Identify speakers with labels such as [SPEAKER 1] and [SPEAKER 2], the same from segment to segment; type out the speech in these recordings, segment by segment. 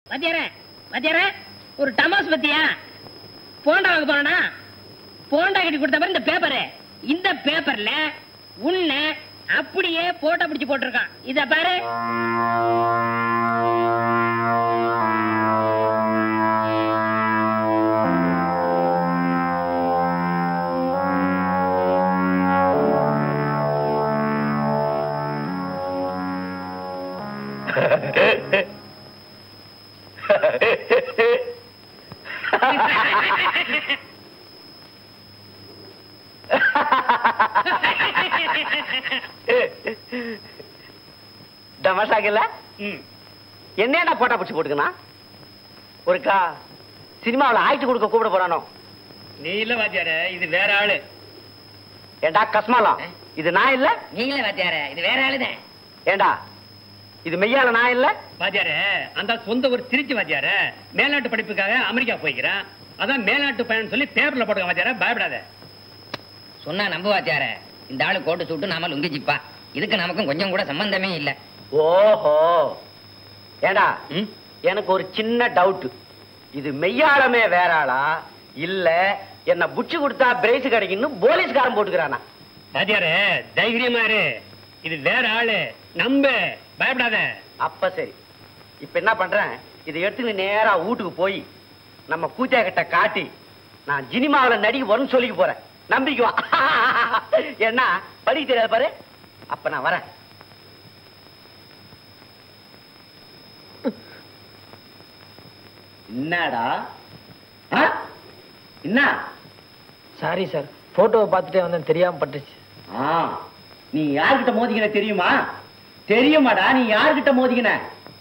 [SPEAKER 1] வாத்தியாரே ஒரு டமாஸ் பத்தியா போண்டா வாங்க போனா போண்டா கட்டி கொடுத்த மாதிரி இந்த பேப்பரு இந்த பேப்பர்ல உன்னை அப்படியே போட்டோ பிடிச்சு போட்டிருக்கான். இத பாரு.
[SPEAKER 2] தமாஷாக்கல என்ன போட்டா பிடிச்சு போட்டுக்கணும் ஒருக்கா சினிமாவில் ஆயிட்டு கொடுக்க கூப்பிட போறானோ?
[SPEAKER 3] நீ இல்ல வாத்தியார, இது வேற ஆளு.
[SPEAKER 2] ஏண்டா கஸ்மாலம், இது நான் இல்ல.
[SPEAKER 1] நீ இல்ல வாத்தியார, இது வேற ஆளுதான்.
[SPEAKER 2] ஏண்டா இது மெய்யால நான் இல்ல.
[SPEAKER 3] வாத்தியார அந்த சொந்த ஒரு திருச்சி வாத்தியார மேல்நாட்டு படிப்புக்காக அமெரிக்கா போய்க்கிறான். அதான் மேல்நாட்டு பயணம் சொல்லி பேப்பர்ல போட்டுக்க வாத்தியார, பயப்படாத.
[SPEAKER 1] சொன்னா நம்ப வாத்தியார, இந்த ஆளு கோட்டு சூட்டு நாம லுங்கிச்சிப்பா. இதுக்கு நமக்கும் கொஞ்சம் கூட சம்பந்தமே இல்ல.
[SPEAKER 2] ஓஹோ, ஏண்டா எனக்கு ஒரு சின்ன டவுட். இது மெய்யாளமே வேற ஆளா இல்ல என்ன புடிச்சு கொடுத்தா பிரைஸ் கிடைக்குன்னு போலீஸ்காரன் போட்டுக்கிறானா?
[SPEAKER 3] வாத்தியார தைரியமா இரு, இது வேற ஆளு, நம்ப, பயப்படாத.
[SPEAKER 2] அப்ப சரி, இப்ப என்ன பண்றேன், இதை எடுத்து நேரா வீட்டுக்கு போய் நம்ம கூத்தியா கிட்ட காட்டி நான் சினிமாவில் நடிக்க வரும்னு சொல்லிக்க போறேன். நம்பிக்குவா என்ன படிக்க தெரியாது பாரு. அப்ப நான் வரேன். என்னடா என்ன?
[SPEAKER 4] சாரி சார், போட்டோவை பார்த்துட்டே வந்தேன், தெரியாம பட்டுச்சு.
[SPEAKER 2] நீ யார்கிட்ட மோதிக்கின தெரியுமா? தெரியுமாடா நீ யார்கிட்ட மோதிக்கின?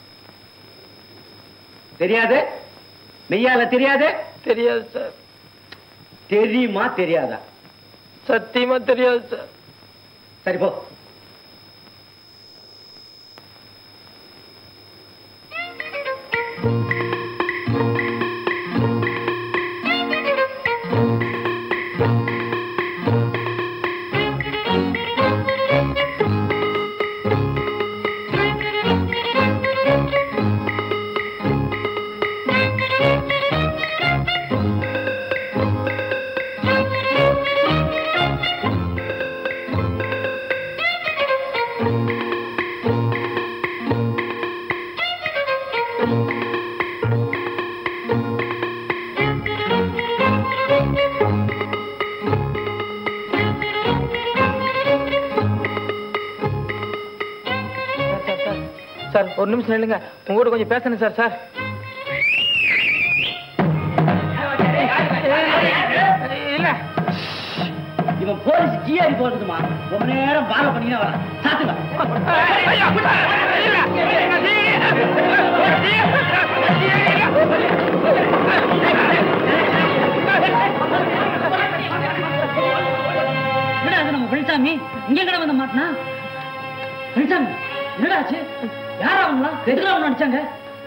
[SPEAKER 2] தெரியாது? மெய்யால தெரியாது?
[SPEAKER 4] தெரியாது சார்.
[SPEAKER 2] தெரியுமா தெரியாதா?
[SPEAKER 4] சத்தியமா தெரியாது சார்.
[SPEAKER 2] சரி போ.
[SPEAKER 4] சார் ஒரு நிமிஷம் இல்லைங்க, உங்ககிட்ட கொஞ்சம் பேசணும் சார். சார் இல்ல,
[SPEAKER 2] இவன் போலீஸ் ஜிஆரி போடுதுமா, ரொம்ப நேரம் பால பண்ணினா வர சாத்துங்க.
[SPEAKER 1] என்னடா அது நம்ம பழனிசாமி இங்க கடை வந்த மாட்டினா? பழனிசாமி என்னடாச்சு? யார் அவங்களா? எதுக்கு அவங்க நடிச்சாங்க?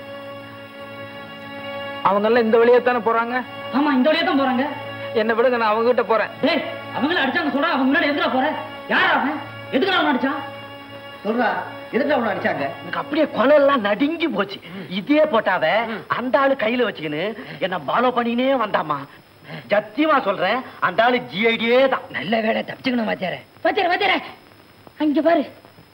[SPEAKER 4] அவங்க எல்லாம் இந்த வழியா தானே போறாங்க?
[SPEAKER 1] ஆமா, இந்த வழியா தான் போறாங்க.
[SPEAKER 4] என்ன விடுங்க, நான் அவங்க கிட்ட போறேன்.
[SPEAKER 1] டேய், அவங்கள அடிச்சாங்க சொல்றா, அவங்க முன்னாடி எதுக்குடா போற? யார் அவன்? எதுக்கு அவன் அடிச்சான்?
[SPEAKER 2] சொல்றா, எதுக்கு அவனை அடிச்சாங்க? எனக்கு அப்படியே கொலை எல்லாம் நடுங்கி போச்சு. இதே போட்டாவ அந்த ஆளு கையில வச்சுக்கின்னு என்ன பாலோ பண்ணினே வந்தாமா. சத்தியமா சொல்றேன், அந்த ஆளு ஜிஐடியே தான்.
[SPEAKER 1] நல்ல வேலை தப்பிச்சுக்கணும் வாத்தியார. வாத்தியார வாத்தியார அங்க பாரு.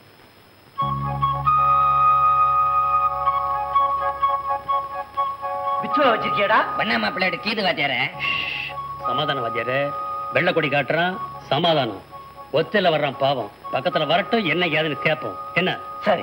[SPEAKER 2] பிச்சுவ வச்சிருக்கியடா?
[SPEAKER 1] பண்ண மாப்பிள்ளையோட கீது வாத்தியார.
[SPEAKER 3] சமாதானம் வாத்தியார, வெள்ளை கொடி காட்டுறான், சமாதானம். ஒத்தையில வர்றான் பாவம், பக்கத்துல வரட்டும், என்ன ஏதுன்னு கேட்போம். என்ன?
[SPEAKER 2] சரி.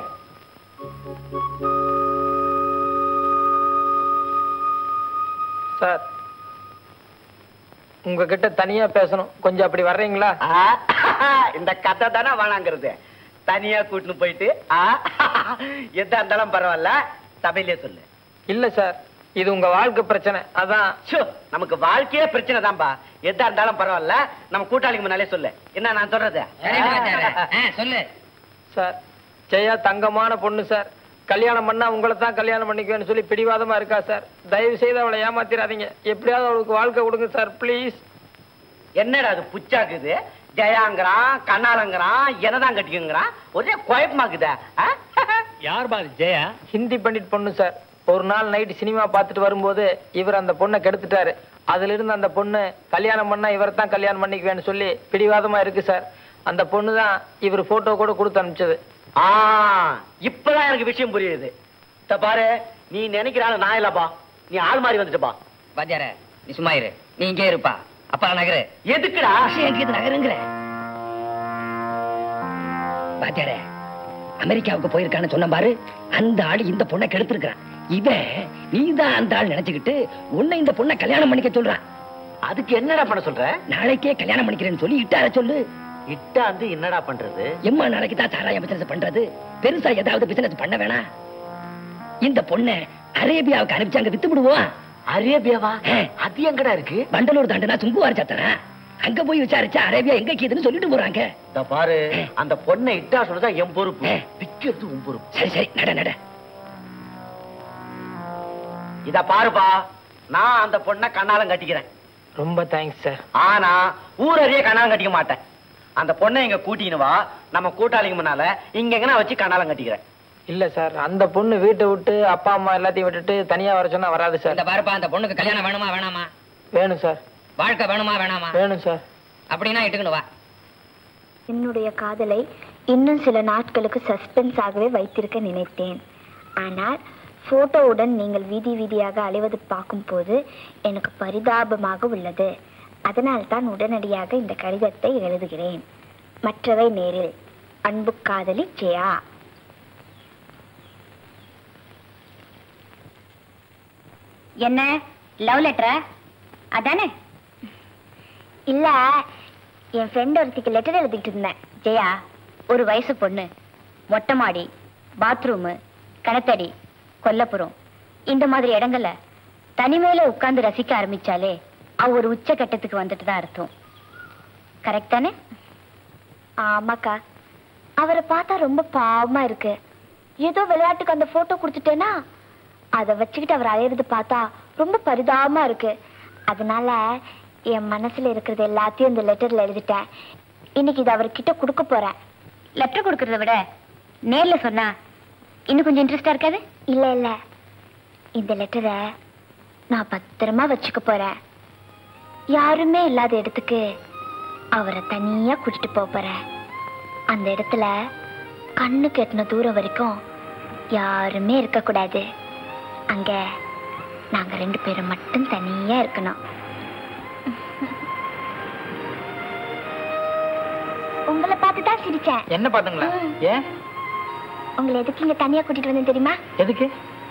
[SPEAKER 4] சார் உங்ககிட்ட தனியா பேசணும், கொஞ்சம் அப்படி வர்றீங்களா?
[SPEAKER 2] இந்த கதை தானே வேணாங்கிறது. தனியா கூட்டின்னு போயிட்டு எதா இருந்தாலும் பரவாயில்ல, சபையிலே சொல்லு.
[SPEAKER 4] இல்ல சார், இது உங்க வாழ்க்கை பிரச்சனை. அதான்
[SPEAKER 2] நமக்கு வாழ்க்கையே பிரச்சனை தான்பா. எதா இருந்தாலும் பரவாயில்ல, நம்ம கூட்டாளிக்கு முன்னாலே சொல்லு. என்ன நான் சொல்றது?
[SPEAKER 1] சொல்லு
[SPEAKER 4] சார். ஜெயா தங்கமான பொண்ணு சார். கல்யாணம் பண்ணா உங்களை தான் கல்யாணம் பண்ணிக்குவேன்னு சொல்லி பிடிவாதமா இருக்கா சார். தயவு செய்து அவளை ஏமாத்திராதீங்க. எப்படியாவது அவளுக்கு வாழ்க்கை கொடுங்க சார், பிளீஸ்.
[SPEAKER 2] என்னடா அது புச்சாக்குது? ஜெயாங்கிறான், கண்ணாலங்கிறான், என்னதான் கட்டிக்குங்கிறான். ஒரே குழப்பமாக்குதா?
[SPEAKER 3] யார் பாரு ஜெயா?
[SPEAKER 4] ஹிந்தி பண்டிட் பொண்ணு சார். ஒரு நாள் நைட்டு சினிமா பார்த்துட்டு வரும்போது இவர் அந்த பொண்ணை கெடுத்துட்டாரு. அதுல இருந்து அந்த பொண்ணு கல்யாணம் பண்ணா இவரை தான் கல்யாணம் பண்ணிக்குவேன்னு சொல்லி பிடிவாதமா இருக்கு சார். அந்த பொண்ணு தான் இவர் போட்டோ கூட கொடுத்து அனுப்பிச்சது.
[SPEAKER 2] இப்பதான் எனக்கு விஷயம் புரியுது. பாரு, நீ நினைக்கிறாள் நான் இல்லப்பா, நீ ஆள் மாறி வந்துட்டுப்பா.
[SPEAKER 1] வாத்தியார நீ சும்மா இரு, நீ இங்கே இருப்பா. அப்பா நகரு.
[SPEAKER 2] எதுக்குடா
[SPEAKER 1] எங்க நகருங்கிற? வாத்தியார அமெரிக்காவுக்கு போயிருக்கான்னு சொன்ன பாரு, அந்த ஆள் இந்த பொண்ணை கெடுத்திருக்கான். இவன் நீதான் அந்த ஆள் நினைச்சுக்கிட்டு உன்னை இந்த பொண்ணை கல்யாணம் பண்ணிக்க சொல்றான்.
[SPEAKER 2] அதுக்கு என்னடா பண்ண சொல்ற?
[SPEAKER 1] நாளைக்கே கல்யாணம் பண்ணிக்கிறேன்னு சொல்லி இட்டார சொல்லு.
[SPEAKER 2] இட்டாந்து என்னடா பண்றது?
[SPEAKER 1] எம்மா நாளைக்கு தான் சாராய பிசினஸ் பண்றது. பெருசா ஏதாவது பிசினஸ் பண்ண வேணாம். இந்த பொண்ணை அரேபியாவுக்கு அனுப்பிச்சு அங்க வித்து விடுவோம்.
[SPEAKER 2] அரேபியாவா? அது எங்கடா இருக்கு?
[SPEAKER 1] வண்டலூர் தாண்டனா சுங்குவார் சத்தனா. அங்க போய் விசாரிச்சா அரேபியா எங்க கீதுன்னு சொல்லிட்டு போறாங்க.
[SPEAKER 2] பாரு, அந்த பொண்ணை இட்டா சொல்றதா என் பொறுப்பு, விக்கிறது உன் பொறுப்பு.
[SPEAKER 1] சரி சரி, நட நட.
[SPEAKER 2] இத பாருப்பா, நான் அந்த பொண்ணை கண்ணாலம் கட்டிக்கிறேன்.
[SPEAKER 4] ரொம்ப தேங்க்ஸ் சார்.
[SPEAKER 2] ஆனா ஊரறிய கண்ணாலம் கட்டிக்க மாட்டேன். அந்த பொண்ணை இங்க கூட்டின்னு வா, நம்ம கூட்டாளிங்க முன்னால இங்க எங்கன்னா வச்சு கண்ணாலம் கட்டிக்கிறேன்.
[SPEAKER 4] இல்ல சார், அந்த பொண்ணு வீட்டை விட்டு அப்பா அம்மா எல்லாத்தையும் விட்டுட்டு தனியா வர சொன்னா வராது சார்.
[SPEAKER 1] இந்த பாருப்பா, அந்த பொண்ணுக்கு கல்யாணம் வேணுமா வேணாமா?
[SPEAKER 4] வேணும் சார்.
[SPEAKER 1] வாழ்க்கை வேணுமா வேணாமா?
[SPEAKER 4] வேணும் சார்.
[SPEAKER 1] அப்படின்னா இட்டுக்கணும் வா.
[SPEAKER 5] என்னுடைய காதலை இன்னும் சில நாட்களுக்கு சஸ்பென்ஸ் ஆகவே வைத்திருக்க நினைத்தேன். ஆனால் போட்டோவுடன் நீங்கள் வீதி வீதியாக அலைவது பார்க்கும் போது எனக்கு பரிதாபமாக உள்ளது. அதனால்தான் உடனடியாக இந்த கடிதத்தை எழுதுகிறேன். மற்றவை நேரில். அன்பு காதலி ஜெயா. என்ன லவ் லெட்டரா? அதானே? இல்ல, என் ஃப்ரெண்ட் ஒருத்திக்கு லெட்டர் எழுதிட்டு இருந்தேன். ஜெயா, ஒரு வயசு பொண்ணு, மொட்டை மாடி, பாத்ரூமு, கணத்தடி, கொல்லப்புறம், இந்த மாதிரி இடங்கள்ல தனிமையில உட்கார்ந்து ரசிக்க ஆரம்பிச்சாலே அவ ஒரு உச்ச கட்டத்துக்கு வந்துட்டு தான் அர்த்தம். கரெக்ட் தானே? ஆமாக்கா. அவரை பார்த்தா ரொம்ப பாவமா இருக்கு. ஏதோ விளையாட்டுக்கு அந்த போட்டோ கொடுத்துட்டேன்னா அதை வச்சுக்கிட்டு அவர் அலையிறது பார்த்தா ரொம்ப பரிதாபமா இருக்கு. அதனால என் மனசுல இருக்கிறது எல்லாத்தையும் இந்த லெட்டர்ல எழுதிட்டேன். இன்னைக்கு இது அவர்கிட்ட கொடுக்க போறேன். லெட்டர் கொடுக்கறத விட நேர்ல சொன்னா இன்னும் கொஞ்சம் இன்ட்ரெஸ்டா இருக்காது? இல்ல இல்ல, இந்த லெட்டரை நான் பத்திரமா வச்சுக்க போறேன். யாருமே இல்லாத இடத்துக்கு அவரை தனியா கூட்டிட்டு போறேன். அந்த இடத்துல கண்ணு கெட்டின தூரம் வரைக்கும் யாருமே இருக்க கூடாது. அங்க நாங்க 2 பேரும் மட்டும் தனியா இருக்கணும். உங்களை பார்த்துதான் சிரிச்சேன்.
[SPEAKER 4] என்ன பாத்துங்களா? ஏன்
[SPEAKER 5] உங்களை எதுக்கு இங்க தனியா கூட்டிட்டு வந்தேன் தெரியுமா?
[SPEAKER 4] எதுக்கு?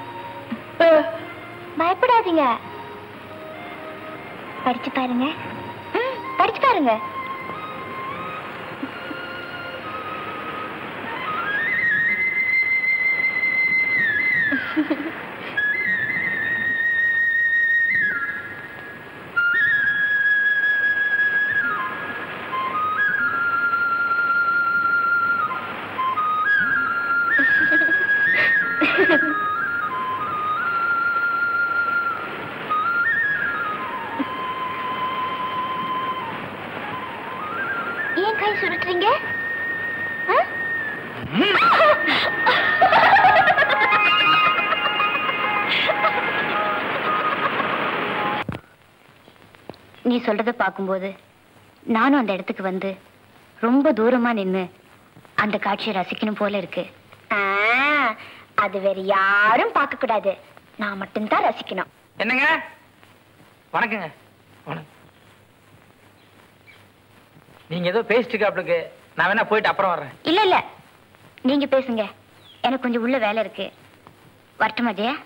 [SPEAKER 5] பயப்படாதீங்க, படிச்சு பாருங்க. படிச்சு பாருங்க. ஏன் கை சுருட்டுறீங்க? நீ சொல்றத பார்க்கும்போது நானும் அந்த இடத்துக்கு வந்து ரொம்ப தூரமா நின்னு அந்த காட்சியை ரசிக்கணும் போல இருக்கு. அது வேற யாரும் பார்க்க கூடாது, நான் மட்டும்தான் ரசிக்கணும்.
[SPEAKER 4] என்னங்க? வணக்கங்க. வணக்கம். நீங்க ஏதோ பேசிட்டு இருக்காப்ளுக்கு, நான் வேணா போயிட்டு அப்புறம் வர்றேன்.
[SPEAKER 5] இல்ல இல்ல, நீங்க பேசுங்க, எனக்கு கொஞ்சம் உள்ள வேலை இருக்கு. வரட்டுமா ஜெயா?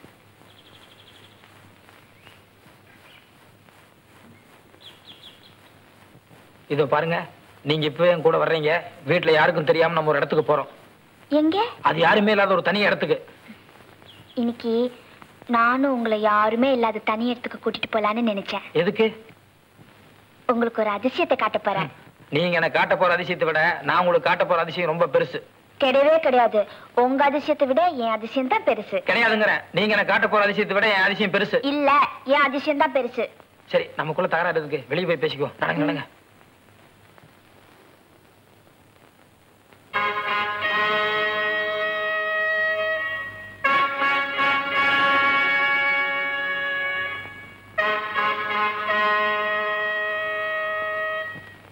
[SPEAKER 4] இதோ பாருங்க, நீங்க இப்பவே என் கூட வர்றீங்க. வீட்டுல யாருக்கும் தெரியாம நம்ம ஒரு இடத்துக்கு போறோம்.
[SPEAKER 5] எங்க?
[SPEAKER 4] அது யாருமே இல்லாத ஒரு தனி இடத்துக்கு.
[SPEAKER 5] இன்னைக்கு நானும் உங்களை யாருமே இல்லாத தனி இடத்துக்கு கூட்டிட்டு போலான்னு நினைச்சேன்.
[SPEAKER 4] எதுக்கு?
[SPEAKER 5] உங்களுக்கு ஒரு அதிசயத்தை காட்ட போறேன்.
[SPEAKER 4] நீங்க எனக்கு காட்ட போற அதிசயத்தை விட நான் உங்களுக்கு காட்ட போற அதிசயம் ரொம்ப பெருசு.
[SPEAKER 5] கிடையவே கிடையாது. உங்க அதிசயத்தை விட என் அதிசயம் தான் பெருசு.
[SPEAKER 4] கிடையாதுங்கிறேன். நீங்க எனக்கு காட்ட போற அதிசயத்தை விட என் அதிசயம் பெருசு.
[SPEAKER 5] இல்ல, என் அதிசயம் தான் பெருசு.
[SPEAKER 4] சரி, நமக்குள்ள தகராறு இருக்கு, வெளியே போய் பேசிக்குவோம். நடங்க நடங்க.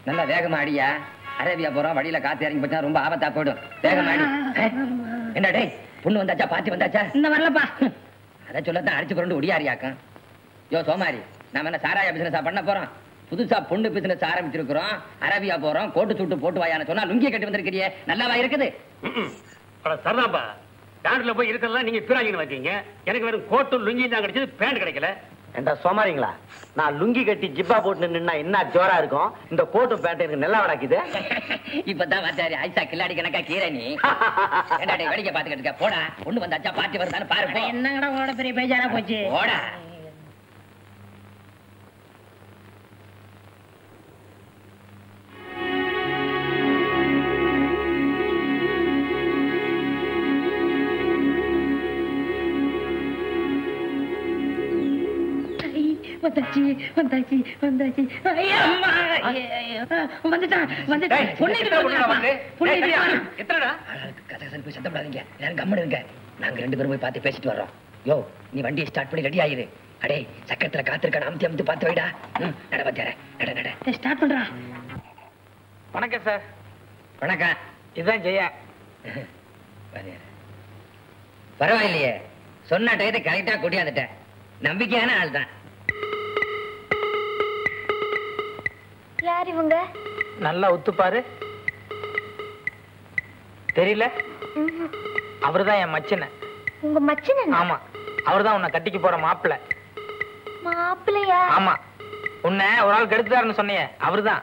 [SPEAKER 6] நல்லா வேகமா அடியா. அரேபியா போறோம், வழியில காத்து இறங்கி போச்சா ரொம்ப ஆபத்தா போயிடும். வேகமா அடி. என்ன டேய், பொண்ணு வந்தாச்சா? பாத்தி வந்தாச்சா?
[SPEAKER 1] இன்னும் வரலப்பா.
[SPEAKER 6] அதை சொல்லத்தான் அடிச்சு புரண்டு ஒடியாரியாக்கம். யோ சோமாரி, நாம என்ன சாராய பிசினஸா பண்ண போறோம்? புதுசா பொண்ணு பிசினஸ் ஆரம்பிச்சிருக்கிறோம். அரேபியா போறோம், கோட்டு சூட்டு போட்டு வாயான்னு சொன்னா லுங்கிய கட்டி வந்திருக்கிறியே, நல்லாவா இருக்குது?
[SPEAKER 3] சரிதான்பா. பேண்ட்ல போய் இருக்கிறதெல்லாம் நீங்க பிராங்கின்னு வச்சீங்க. எனக்கு வெறும் கோட்டு லுங்கி தான் கிடைச்சது, பேண்ட் கிடைக்கல.
[SPEAKER 2] ஏண்டா சோமாரிங்களா, நான் லுங்கி கட்டி ஜிப்பா போட்டு நின்னா என்ன ஜோரா இருக்கும்? இந்த கோட்டு பேண்ட் எனக்கு நல்லா வடாக்குது.
[SPEAKER 6] இப்பதான் வாச்சாரி ஐசா கில்லாடி கணக்கா கீரை நீ. என்னடா டேய், வேடிக்கை பாத்துக்கிட்டு இருக்க? போடா, பொண்ணு வந்தாச்சா? பாட்டி வருதான்னு பாரு. போ.
[SPEAKER 1] என்னங்கடா ஓட பெரிய பேஜாரா போச்சு.
[SPEAKER 6] போடா.
[SPEAKER 1] வந்தாச்சு வந்தாச்சு வந்தாச்சு. ஐயா, அம்மா. வந்துட்டான் வந்துட்டான்.
[SPEAKER 3] எத்தனைடா?
[SPEAKER 6] கசகசன்னு போய் சத்தம் போடாதீங்க, எல்லாரும் கம்முனு இருங்க. நாங்க 2 பேரும் போய் பார்த்து பேசிட்டு வர்றோம். யோ, நீ வண்டியை ஸ்டார்ட் பண்ணி ரெடி ஆயிரு. அடே, சக்கரத்துல காத்திருக்கான அமுத்தி அமுத்தி பார்த்து வைடா. நட பத்தியார, நட நட.
[SPEAKER 1] ஸ்டார்ட் பண்றா.
[SPEAKER 4] வணக்கம் சார்.
[SPEAKER 6] வணக்கம்.
[SPEAKER 4] இதுதான் ஜெயா.
[SPEAKER 6] பரவாயில்லையே, சொன்ன டயத்தை கரெக்டா கூட்டியாந்துட்டேன். நம்பிக்கையான ஆள் தான்.
[SPEAKER 5] யார் இவங்க?
[SPEAKER 4] நல்லா ஒத்துப்பாரு. தெரியல? அவர்தான் என் மச்சனை.
[SPEAKER 5] உங்க மச்சனன்?
[SPEAKER 4] ஆமா, அவர்தான் உன்னை கட்டிக்கு போற மாப்பிள்ளை.
[SPEAKER 5] மாப்பிள்ளையா?
[SPEAKER 4] ஆமா, உன்னை ஒரு ஆள் கெடுத்தாருன்னு சொன்னியே, அவர்தான்.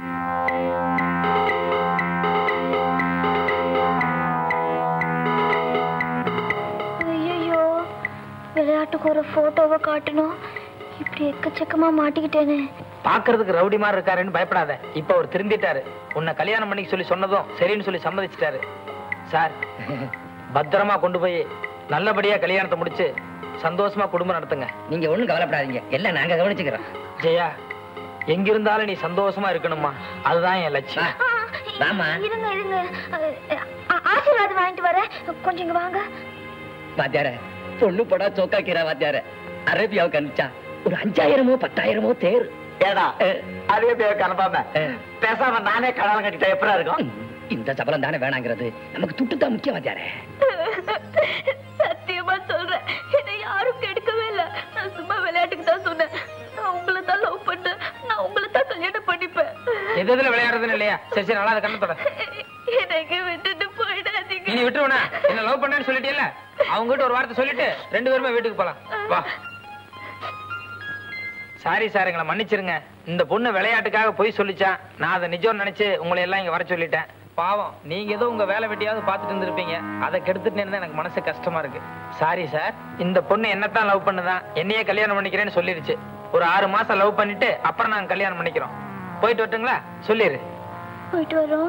[SPEAKER 5] ஐயோ, விளையாட்டுக்கு ஒரு போட்டோவை காட்டணும். இப்படி எக்கச்சக்கமா மாட்டிக்கிட்டேனே.
[SPEAKER 4] பாக்குறதுக்கு ரவுடி மாதிரி இருக்காருன்னு பயப்படாத. இப்ப அவர் திருந்திட்டாரு. உன்னை கல்யாணம் பண்ணிக்க சொல்லி சொன்னதும் சரின்னு சொல்லி சம்மதிச்சிட்டாரு. சார், பத்திரமா கொண்டு போய் நல்லபடியா கல்யாணத்தை முடிச்சு சந்தோஷமா குடும்பம் நடத்துங்க.
[SPEAKER 6] நீங்க ஒண்ணும் கவலைப்படாதீங்க, எல்லாம் நாங்க கவனிச்சுக்கிறோம்.
[SPEAKER 4] ஜெயா, எங்கிருந்தாலும் நீ சந்தோஷமா இருக்கணுமா, அதுதான் என் லட்சியம்.
[SPEAKER 6] வாமா.
[SPEAKER 5] இருங்க இருங்க, ஆசீர்வாதம் வாங்கிட்டு வர. கொஞ்சம் இங்க வாங்க.
[SPEAKER 6] வாத்தியார, பொண்ணு போடா சோக்கா கீரா வாத்தியார. அரேபியாவுக்கு அனுப்பிச்சா ஒரு 5000மோ 10,000மோ தேர்.
[SPEAKER 2] ஏடா அரேபியாவுக்கு அனுப்பாம பேசாம நானே கடாலம் கட்டிட்டா எப்படா இருக்கும்?
[SPEAKER 6] இந்த சபலம் தானே வேணாங்கிறது, நமக்கு துட்டுதான் முக்கியம் வாத்தியார.
[SPEAKER 5] சத்தியமா சொல்றேன், என்னை யாரும் கெடுக்கவே இல்ல. நான் சும்மா விளையாட்டுக்கு தான் சொன்னேன். நான் உங்களை தான் லவ் பண்ணேன். நான் உங்களை தான் கல்யாணம் பண்ணிப்பேன்.
[SPEAKER 4] எதுல விளையாடுறதுன்னு இல்லையா? சரி சரி, நல்லா அதை கண்ணத்தோட.
[SPEAKER 5] எனக்கு விட்டுட்டு போயிடாதீங்க.
[SPEAKER 4] நீ விட்டுருவனா? என்ன லவ் பண்ணேன்னு சொல்லிட்டேல, அவங்க கிட்ட ஒரு வார்த்தை சொல்லிட்டு 2 பேருமே வீட்டுக்கு போலாம். வா. சாரி சார், எங்களை மன்னிச்சிருங்க. இந்த பொண்ணு விளையாட்டுக்காக போய் சொல்லிச்சா, நான் அதை நிஜம் நினைச்சு உங்களை எல்லாம் இங்க வர சொல்லிட்டேன். பாவம், நீங்க ஏதோ உங்க வேலை வெட்டியாவது பார்த்துட்டு இருந்திருப்பீங்க. அதை கெடுத்துட்டு இருந்தா எனக்கு மனசு கஷ்டமா இருக்கு. Sorry sir. இந்த பொண்ணு என்னத்தான் லவ் பண்ணுதான், என்னையே கல்யாணம் பண்ணிக்கிறேன்னு சொல்லிருச்சு. ஒரு 6 மாசம் லவ் பண்ணிட்டு அப்புறம் நாங்க கல்யாணம் பண்ணிக்கிறோம். போயிட்டு வரட்டுங்களா? சொல்லிரு.
[SPEAKER 5] போயிட்டு வரோம்.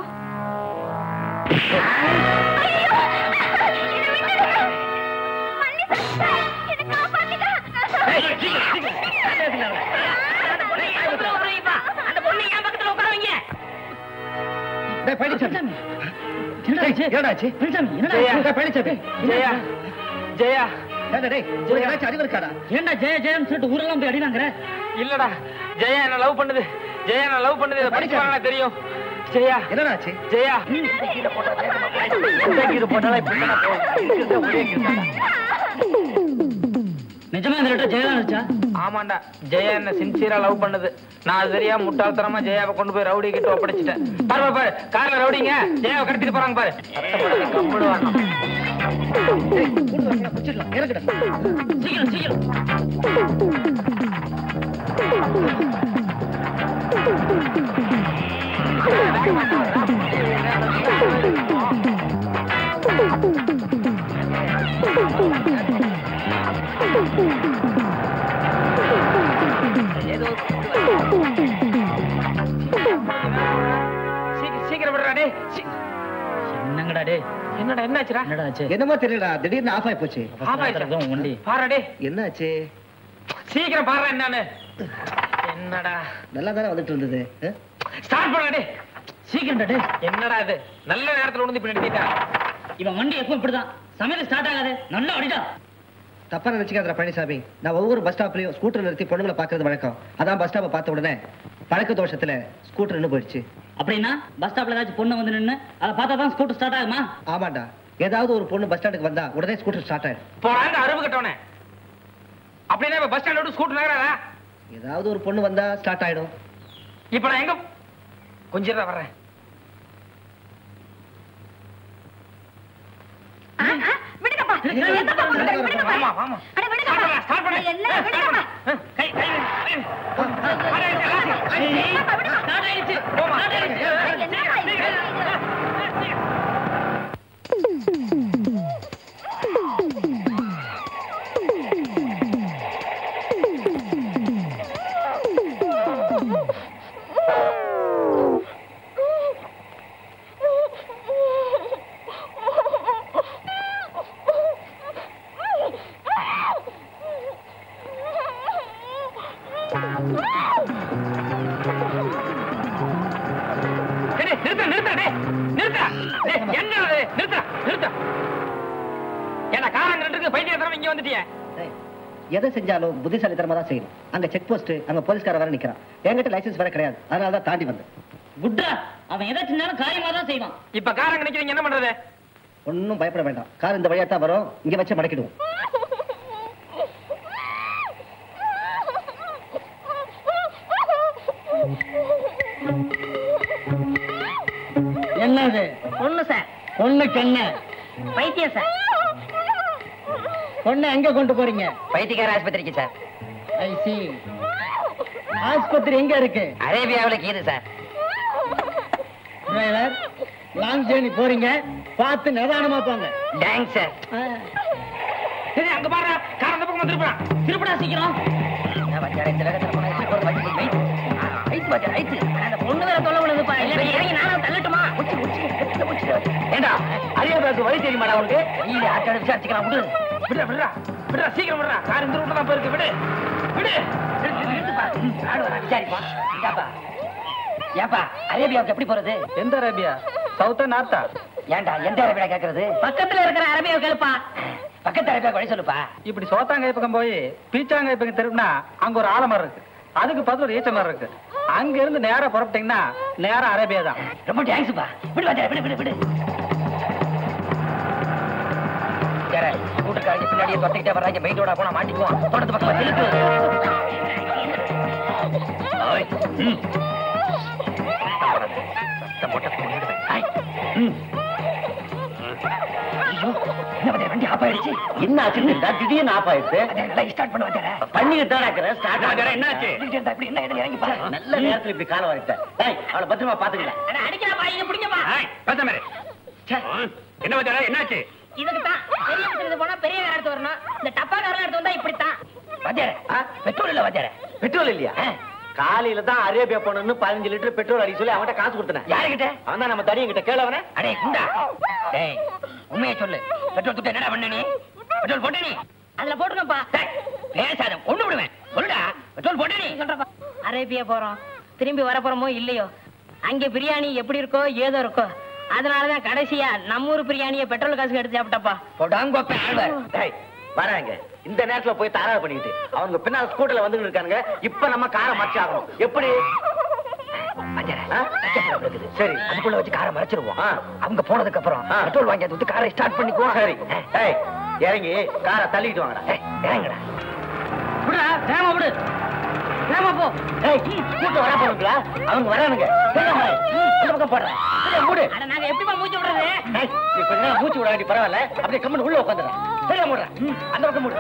[SPEAKER 4] இல்லடா, ஜெயா என்ன லவ் பண்ணுது. ஜெயா என்ன லவ் பண்ணுது. இதை படிச்சு தெரியும். ஜெயா என்னடாச்சு? ஜெயா
[SPEAKER 1] நிஜமா இந்த லெட்டர் ஜெயா நினைச்சா?
[SPEAKER 4] ஆமாண்டா, ஜெயா என்ன சின்சியரா லவ் பண்ணுது. நான் சரியா முட்டாள்தனமா ஜெயாவை கொண்டு போய் ரவுடி கிட்ட ஒப்படைச்சிட்டேன். பாரு பாரு, கார்ல ரவுடிங்க ஜெயாவை கடத்திட்டு போறாங்க பாரு.
[SPEAKER 1] சீக்கிரம் சீக்கிரம்.
[SPEAKER 4] சீக்கிரம் விடுறா டே.
[SPEAKER 1] என்னங்கடா டே?
[SPEAKER 4] என்னடா என்னாச்சுடா?
[SPEAKER 2] என்னமோ தெரியலடா, திடீர்னு ஆஃப் ஆயி போச்சு.
[SPEAKER 1] வண்டி
[SPEAKER 4] பாரு டே.
[SPEAKER 2] என்னாச்சு?
[SPEAKER 4] சீக்கிரம் பாரு என்னன்னு. என்னடா
[SPEAKER 2] நல்லா தானே வந்துட்டு இருந்தது.
[SPEAKER 4] ஸ்டார்ட் பண்ண டே.
[SPEAKER 1] சீக்கிரம் டே.
[SPEAKER 4] என்னடா இது, நல்ல நேரத்துல உணர்ந்து இப்படி நிறுத்திட்டா.
[SPEAKER 1] இவன் வண்டி எப்பவும் இப்படிதான், சமையல் ஸ்டார்ட் ஆகாது. நல்லா அடிடா.
[SPEAKER 2] தப்பா நினைச்சுக்காதடா பழனிசாமி. நான் ஒவ்வொரு பஸ் ஸ்டாப்லயும் ஸ்கூட்டர் நிறுத்தி பொண்ணுங்களை பாக்குறது வழக்கம். அதான் பஸ் ஸ்டாப்பை பார்த்த உடனே
[SPEAKER 7] பழக்க தோஷத்துல ஸ்கூட்டர் நின்று போயிடுச்சு.
[SPEAKER 6] அப்படின்னா பஸ் ஸ்டாப்ல ஏதாச்சும் பொண்ணு வந்து நின்னு அதை பார்த்தா தான் ஸ்கூட்டர் ஸ்டார்ட் ஆகுமா?
[SPEAKER 7] ஆமாண்டா, ஏதாவது ஒரு பொண்ணு பஸ் ஸ்டாண்டுக்கு வந்தா உடனே ஸ்கூட்டர் ஸ்டார்ட் ஆயிடும்.
[SPEAKER 4] போறாங்க அருவு கட்டவனே. அப்படின்னா இப்ப பஸ் ஸ்டாண்டோட ஸ்கூட்டர் நகராதா?
[SPEAKER 7] ஏதாவது ஒரு பொண்ணு வந்தா ஸ்டார்ட் ஆயிடும்.
[SPEAKER 4] இப்ப நான் எங்க கொஞ்சம் வர்றேன். வாமா வாமா ஸ்டார்ட் பண்ணு. கை கை ஸ்டார்ட் ஆயிடுச்சு. போமா
[SPEAKER 7] எதை செஞ்சாலும் புத்திசாலித்தனமா தான் செய்யணும். அங்க செக் போஸ்ட், அங்க போலீஸ்கார வேற நிக்கிறான். என்கிட்ட லைசன்ஸ் வேற கிடையாது, அதனால தான் தாண்டி வந்தேன்.
[SPEAKER 6] குட்டா, அவன் எதை செஞ்சாலும் காரியமா தான் செய்வான்.
[SPEAKER 4] இப்ப காரங்க நிக்கிறீங்க, என்ன பண்றது?
[SPEAKER 7] ஒன்னும் பயப்பட வேண்டாம், கார் இந்த வழியா தான் வரும், இங்க வச்சு மடக்கிடுவோம்.
[SPEAKER 6] என்னது?
[SPEAKER 1] பொண்ணு சார்.
[SPEAKER 6] பொண்ணுக்கு என்ன?
[SPEAKER 1] பைத்தியம் சார்.
[SPEAKER 6] பொண்ணு எங்க கொண்டு போறீங்க? பைத்தியக்கார ஆஸ்பத்திரிக்கு சார்.
[SPEAKER 7] ஐ சி. ஆஸ்பத்திரி எங்க இருக்கு?
[SPEAKER 6] அரேபியாவுல கீது சார்.
[SPEAKER 7] டிரைவர், லாங் ஜேர்னி போறீங்க, பார்த்து நிதானமா போங்க.
[SPEAKER 6] Thanks sir.
[SPEAKER 4] சரி, அங்க பாரு, கார் அந்த பக்கம் வந்துருப்பான்.
[SPEAKER 6] திருப்படா சீக்கிரம். இந்த வேகத்துல போனா எப்படி போறது? ஐத்து பாத்து ஐத்து.
[SPEAKER 1] அந்த பொண்ணு வேற தொலை விழுதுப்பா. இல்ல இறங்கி நானும் தள்ளட்டுமா?
[SPEAKER 2] ஏண்டா அரியாபாக்கு வழி தெரியுமாடா உனக்கு?
[SPEAKER 6] இல்ல ஆட்டோட விசாரிச்சுக்கலாம். விடு
[SPEAKER 4] விடுறா விடுறா விடுறா, சீக்கிரம் விடுறா. கார் இந்த ரூட்ல தான் போயிருக்கு. விடு விடு.
[SPEAKER 6] விசாரிப்பா. ஏப்பா, அரேபியாவுக்கு எப்படி போறது?
[SPEAKER 4] எந்த அரேபியா? சவுத்தா நார்த்தா?
[SPEAKER 6] ஏன்டா எந்த அரேபியா கேக்குறது?
[SPEAKER 1] பக்கத்துல இருக்கிற அரபியாவை கேளுப்பா.
[SPEAKER 6] பக்கத்து அரேபியா வழி சொல்லுப்பா.
[SPEAKER 4] இப்படி சோத்தாங்காய் பக்கம் போய் பீச்சாங்காய் பக்கம் திரும்பினா அங்க ஒரு ஆலமரம் இருக்கு. அதுக்கு பக்கத்துல ஒரு ஈச்ச மரம் இருக்கு. அங்க இருந்து நேரா புறப்பட்டீங்கன்னா நேரா அரேபியா தான்.
[SPEAKER 6] ரொம்ப தேங்க்ஸ்ப்பா. விடு வாஜா, விடு விடு விடு. கூட்டுக்காரங்க பின்னாடியே தொட்டிக்கிட்டே வர்றாங்க. மெயின் ரோடா போனா மாட்டிக்குவோம். தோட்டத்து பக்கமா திருப்பு. வண்டி ஆஃப் ஆயிடுச்சு.
[SPEAKER 2] என்ன ஆச்சு? திடீர்னு ஆஃப் ஆயிடுச்சு.
[SPEAKER 6] ஸ்டார்ட் பண்ண வந்தார
[SPEAKER 2] பண்ணிக்கிட்டு தான் இருக்கிறேன். ஸ்டார்ட் ஆகிற என்ன ஆச்சு?
[SPEAKER 6] இப்படி என்ன இறங்கி பாரு.
[SPEAKER 2] நல்ல நேரத்துல இப்படி காலம் வரைட்டேன். அவளை பத்திரமா பாத்துக்கலாம்.
[SPEAKER 1] அடிக்கிறப்பா, இங்க பிடிங்கப்பா.
[SPEAKER 3] என்ன வச்சாரா? என்னாச்சு?
[SPEAKER 1] இதுக்குத்தான் பெரிய விஷயத்துக்கு போனா பெரிய கார் எடுத்து வரணும். இந்த டப்பா காரெல்லாம் எடுத்து வந்தா இப்படித்தான்.
[SPEAKER 6] வாத்தியார, பெட்ரோல் இல்ல வாத்தியார.
[SPEAKER 2] பெட்ரோல் இல்லையா? காலையில தான் அரேபியா போனு 15 லிட்டர் பெட்ரோல் அடிக்க சொல்லி அவன்கிட்ட காசு கொடுத்தேன்.
[SPEAKER 6] யாருகிட்ட?
[SPEAKER 2] அவன் தான் நம்ம தடியும் கிட்ட கேளவன.
[SPEAKER 6] அடே குண்டா, டேய் உண்மையை சொல்லு. பெட்ரோல் துட்டு என்னடா பண்ண நீ? பெட்ரோல் போட்டு நீ
[SPEAKER 1] அதுல போட்டுருங்கப்பா.
[SPEAKER 6] பேசாத, கொண்டு விடுவேன். சொல்லுடா, பெட்ரோல் போட்டு நீ
[SPEAKER 1] சொல்றப்பா. அரேபியா போறோம், திரும்பி வரப்போறோமோ இல்லையோ, அங்க பிரியாணி எப்படி இருக்கோ ஏதோ இருக்கோ, அதனாலதான் கடைசியா நம்ம ஊர் பிரியாணியை பெட்ரோல் காசுக்கு எடுத்து சாப்பிட்டப்பா.
[SPEAKER 6] போடாங்கோப்ப ஆழ்வார்.
[SPEAKER 2] வராங்க இந்த நேரத்துல போய் தாராள பண்ணிட்டு அவங்க பின்னால ஸ்கூட்டர்ல வந்துட்டு இருக்காங்க. இப்ப நம்ம காரை மறைச்சு ஆகணும். எப்படி?
[SPEAKER 6] சரி, அதுக்குள்ள வச்சு காரை மறைச்சிருவோம். அவங்க போனதுக்கு அப்புறம் பெட்ரோல் வாங்கி வந்து காரை ஸ்டார்ட் பண்ணிக்குவோம்.
[SPEAKER 2] சரி, இறங்கி காரை தள்ளிட்டு வாங்கடா.
[SPEAKER 6] இறங்குடா.
[SPEAKER 1] விடுடா, வேகமா விடு. வேகமா போ.
[SPEAKER 2] கூட்டம் வர போறீங்களா? அவங்க வரானுங்க. பக்கம் போடுறேன்.
[SPEAKER 1] அட நாங்க எப்படிப்பா மூச்சு விடுறது?
[SPEAKER 2] நீ கொஞ்ச நேரம் மூச்சு விட வேண்டிய பரவாயில்ல. அப்படியே கம்மன் உள்ள உட்காந்துறேன். சரியா மூடுறேன். அந்த பக்கம் மூடு.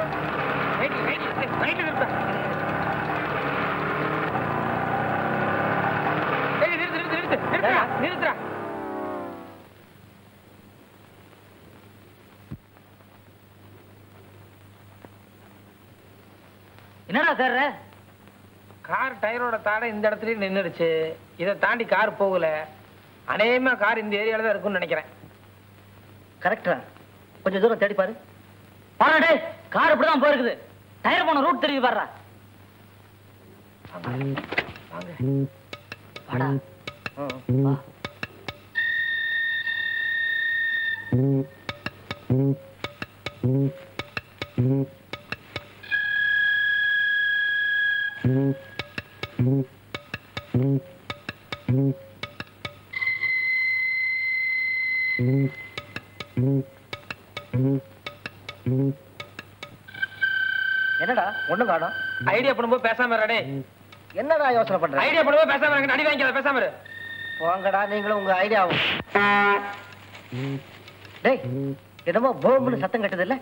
[SPEAKER 4] நிறுத்துறா.
[SPEAKER 6] என்னடா சார்?
[SPEAKER 4] கார் டயரோட தாடை இந்த இடத்துலயே நின்னுடுச்சு. இதை தாண்டி கார் போகல. அநேகமா கார் இந்த ஏரியால தான் இருக்கும்னு நினைக்கிறேன்.
[SPEAKER 2] கரெக்டா? கொஞ்சம் தூரம் தேடி பாரு.
[SPEAKER 6] பாருடே, கார் இப்படிதான் போயிருக்குது. டயர் போன ரூட் தெரியுது பாருடா. வாடா. வா.
[SPEAKER 7] என்னடா ஒண்ணும் காணோம்.
[SPEAKER 4] ஐடியா பண்ணும்போது பேசாம இருடே.
[SPEAKER 7] என்னடா யோசனை பண்ற?
[SPEAKER 4] ஐடியா பண்ணும்போது பேசாம இருங்க. அடி வாங்கிக்காத, பேசாம இரு.
[SPEAKER 7] போங்கடா நீங்களும் உங்க ஐடியாவும். டேய் என்னமோ போம்புன்னு சத்தம் கட்டுது இல்ல?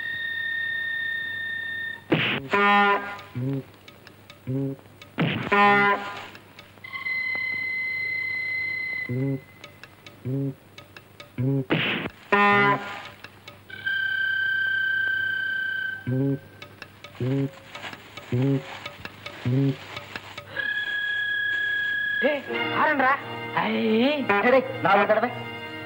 [SPEAKER 4] ஆரண்டா.
[SPEAKER 7] நான் ஒரு தடவை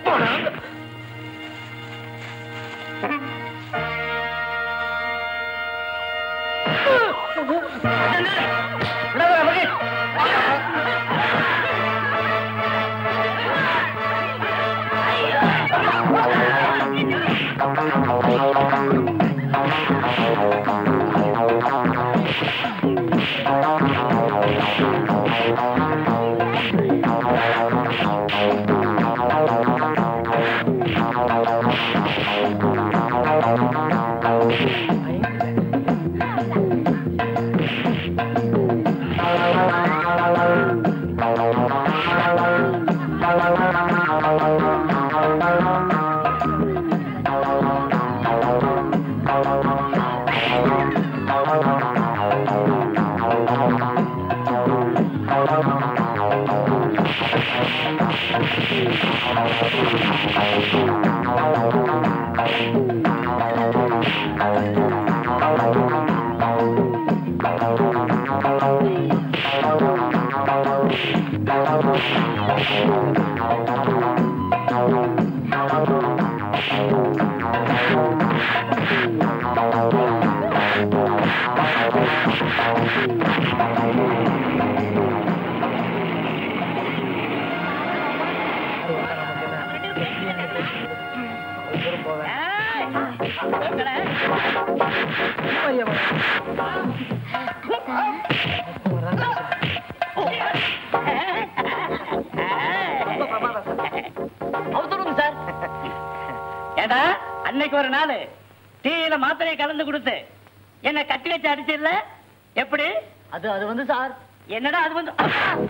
[SPEAKER 1] ஏடா அன்னைக்கு ஒரு நாள் டீயில மாத்திரையை கலந்து கொடுத்து என்ன கட்டி வச்சு அடிச்சிடல எப்படி? அது வந்து சார் என்னடா அது வந்து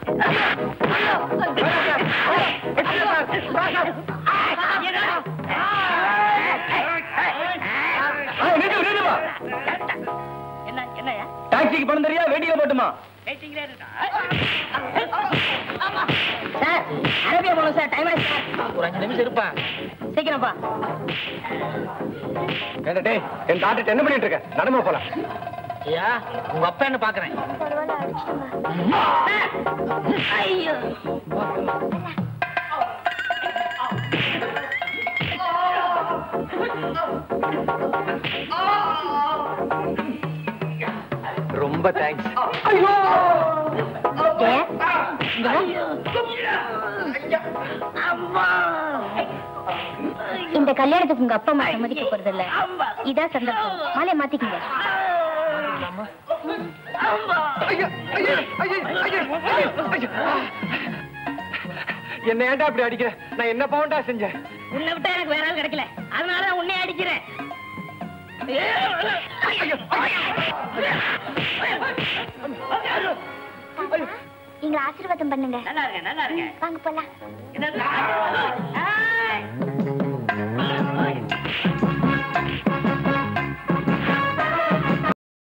[SPEAKER 1] என்னையா
[SPEAKER 4] டாக்ஸிக்கு பணம் தெரியா? வெயிட்டிங்ல போட்டுமா?
[SPEAKER 1] வெயிட்டிங்ல இருக்கா சார்? அரேபியா போகணும் சார். டைம் ஆயிடுச்சு சார்.
[SPEAKER 4] ஒரு 5 நிமிஷம் இருப்பா.
[SPEAKER 1] சீக்கிரம்ப்பா.
[SPEAKER 2] ஏண்டா என் டாக்டர் என்ன பண்ணிட்டு இருக்க? நடமா போலாம்.
[SPEAKER 4] ஐயா உங்க அப்பா என்ன பாக்குறேன்.
[SPEAKER 1] ஐயோ
[SPEAKER 2] ரொம்ப தேங்க்ஸ்.
[SPEAKER 5] இந்த கல்யாணத்துக்கு உங்க அப்பா அம்மா சம்மதிக்க போறது இல்ல. இதான் சந்தர்ப்பம். மாலையை மாத்திக்கங்க.
[SPEAKER 2] என்ன ஏன்டா அப்படி அடிக்கிற? நான் என்ன பவுண்டா செஞ்சேன்?
[SPEAKER 1] உன்னை விட்டா எனக்கு வேற ஆள் கிடைக்கல, அதனால உன்னை அடிக்கிறேன்.
[SPEAKER 5] எங்களை ஆசீர்வாதம் பண்ணுங்க.
[SPEAKER 1] நல்லா இருங்க, நல்லா இருங்க.
[SPEAKER 5] வாங்க போலாம்.
[SPEAKER 1] என்ன